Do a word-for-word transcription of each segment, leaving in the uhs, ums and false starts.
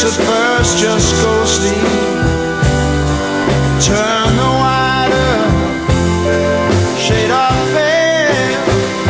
face at first just ghostly. Turn the wider shade of pale.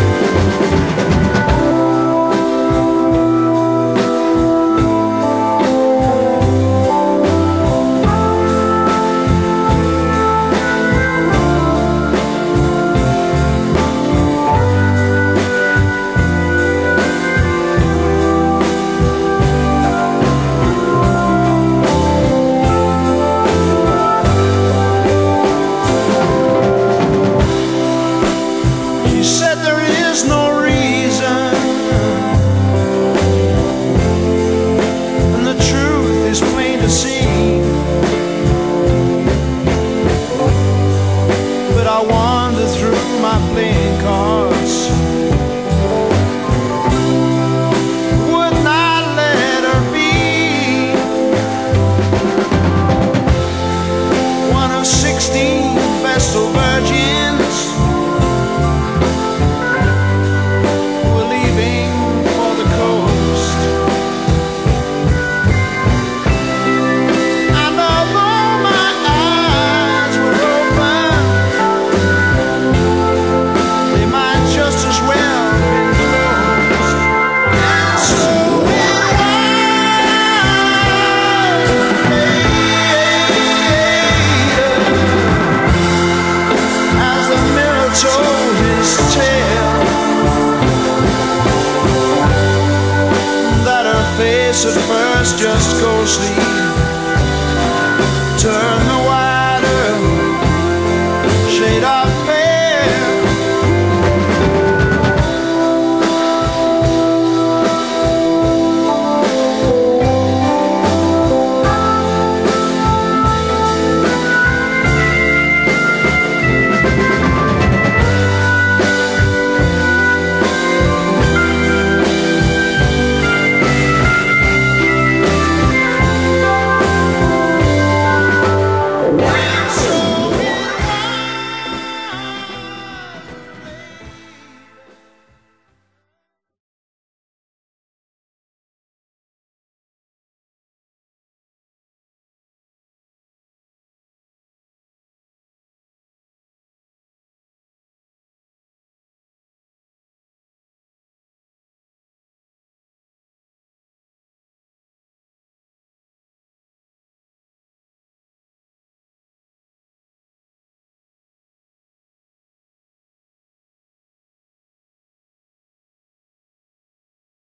I wander through my playing cards, would not let her be one of sixteen Vestal virgins who were leaving for the coast. And although my eyes were open, just as well been closed. And so it was later, as the mirror told his tale, that her face at first just ghostly turned